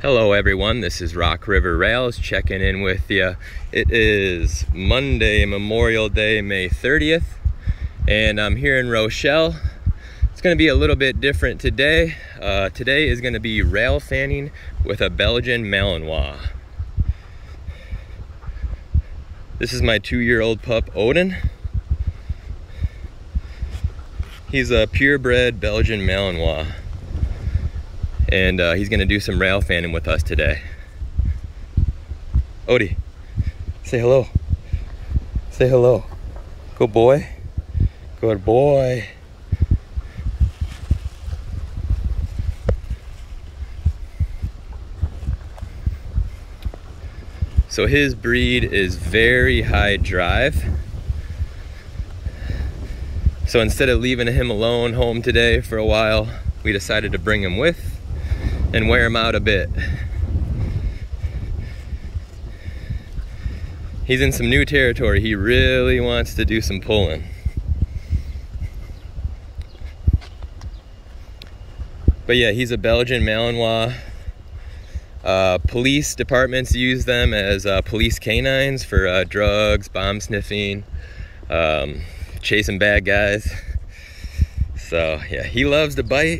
Hello everyone, this is Rock River Rails checking in with you. It is Monday, Memorial Day, May 30th, and I'm here in Rochelle. It's going to be a little bit different today. Today is going to be rail fanning with a Belgian Malinois. This is my 2-year-old pup, Odin. He's a purebred Belgian Malinois. And he's gonna do some rail fanning with us today. Odie, say hello. Say hello. Good boy. Good boy. So his breed is very high drive. So instead of leaving him alone home today for a while, we decided to bring him with and wear him out a bit. He's in some new territory. He really wants to do some pulling. But yeah, he's a Belgian Malinois. Police departments use them as police canines for drugs, bomb sniffing, chasing bad guys. So yeah, he loves to bite.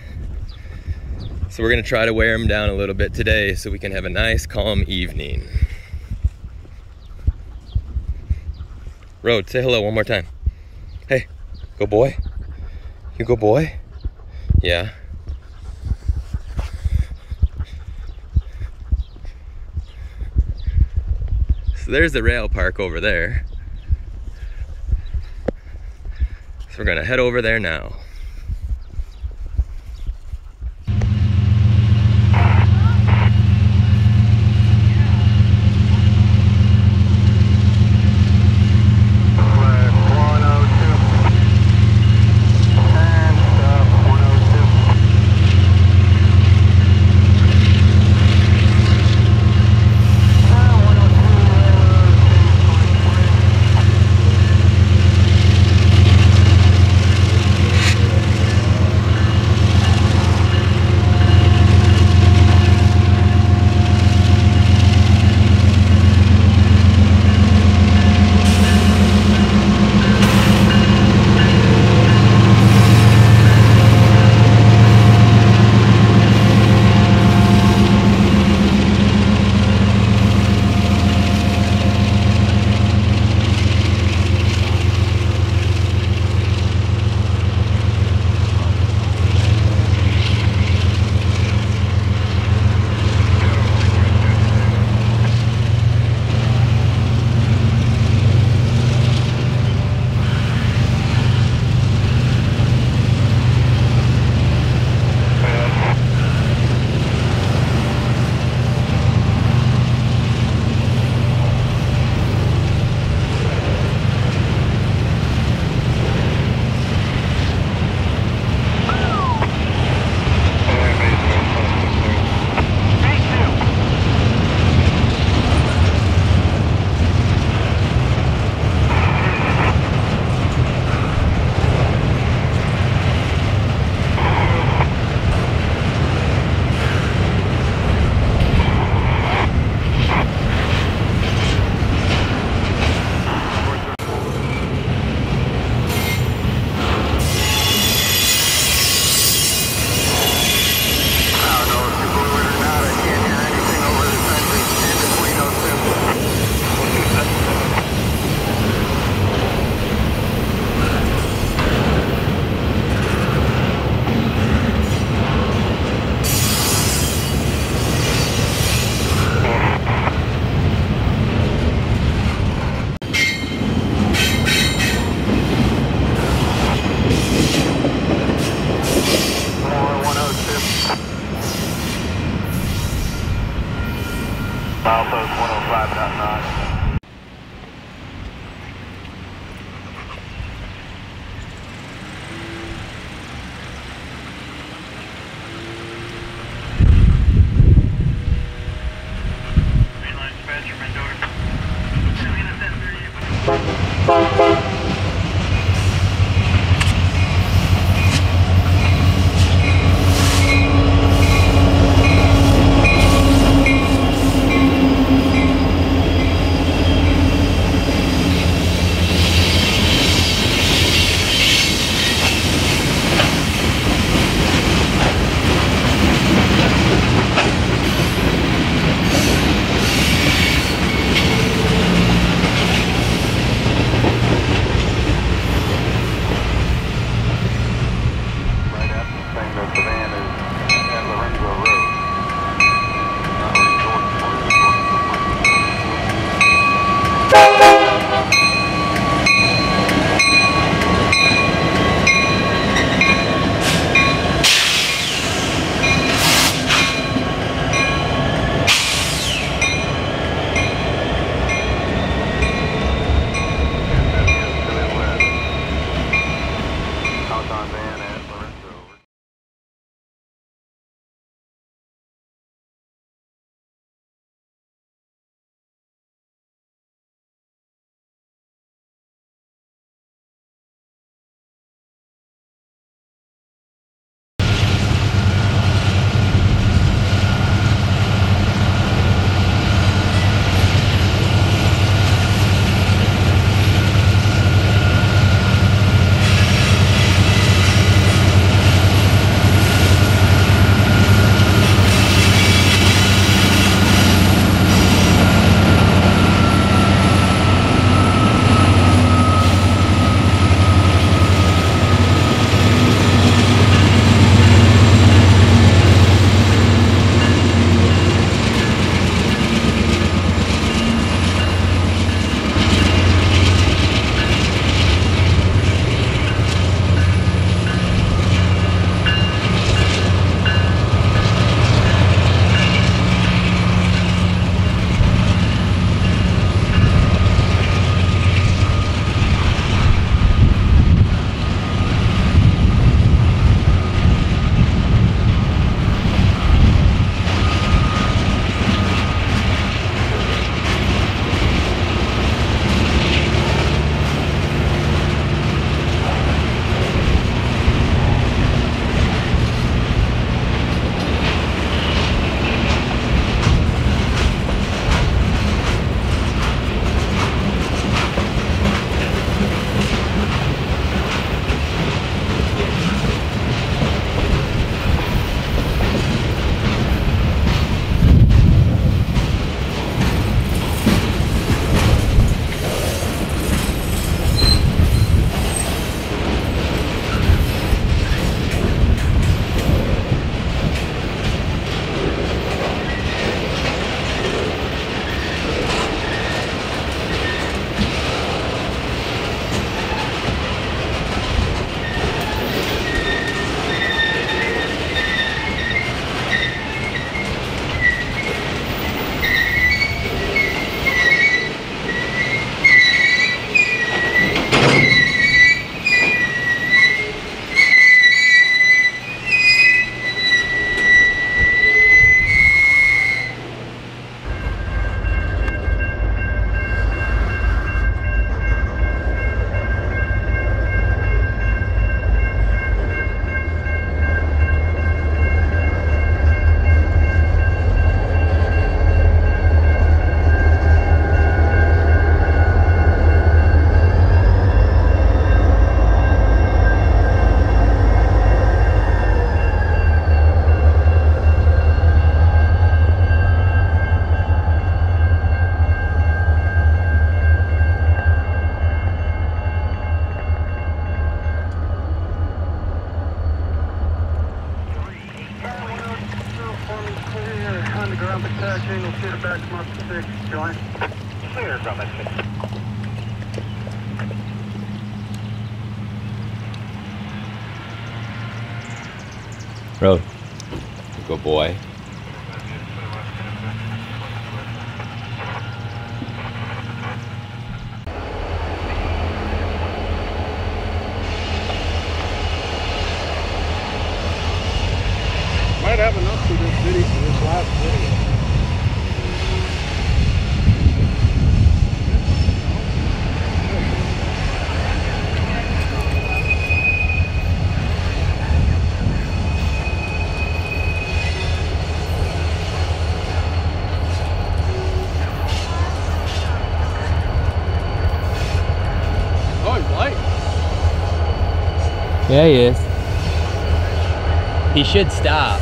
So we're gonna try to wear him down a little bit today so we can have a nice calm evening. Rode, say hello one more time. Hey, good boy. You good boy? Yeah. So there's the rail park over there. So we're gonna head over there now. Milepost 105.9. Clear from it. Road. Good boy. Might have enough for this video, for this last video. Oh, he's light. Yeah, he is. He should stop.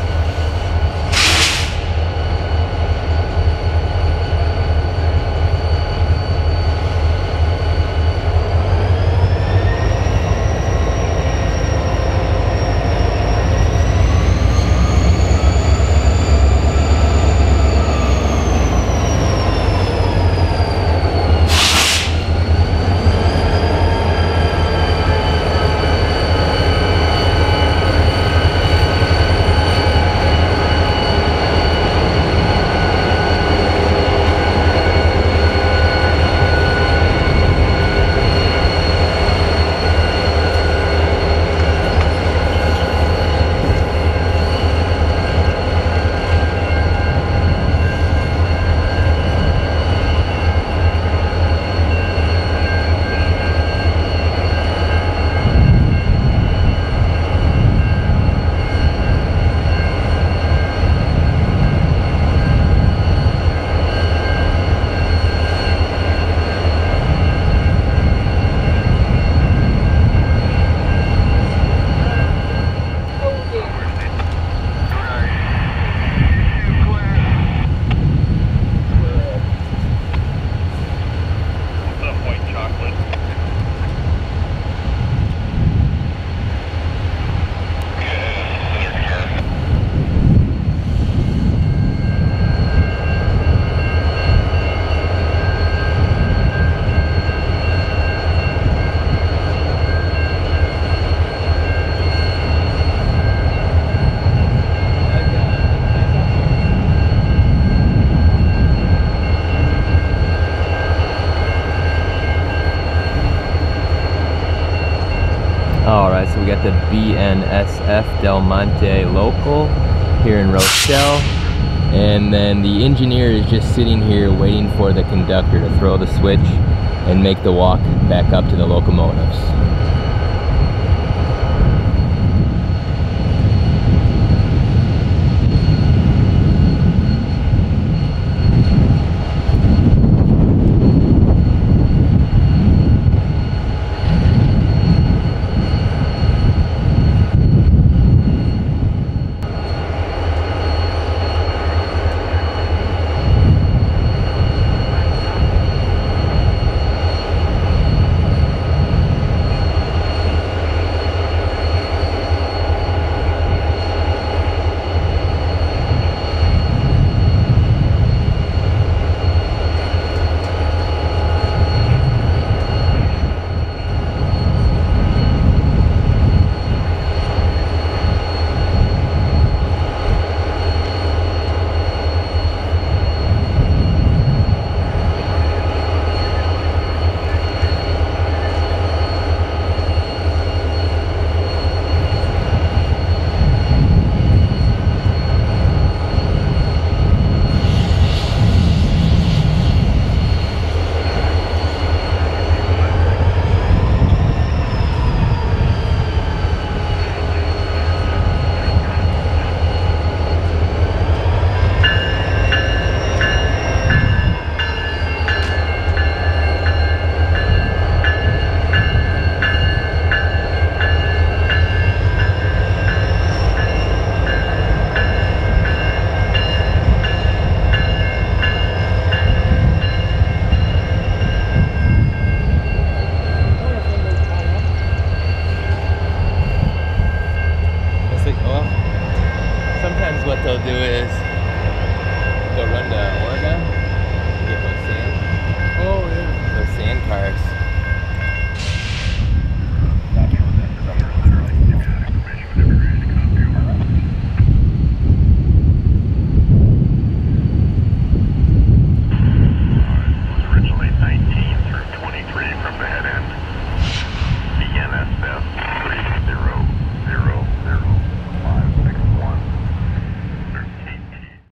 Alright, so we got the BNSF Del Monte local here in Rochelle, and then the engineer is just sitting here waiting for the conductor to throw the switch and make the walk back up to the locomotives.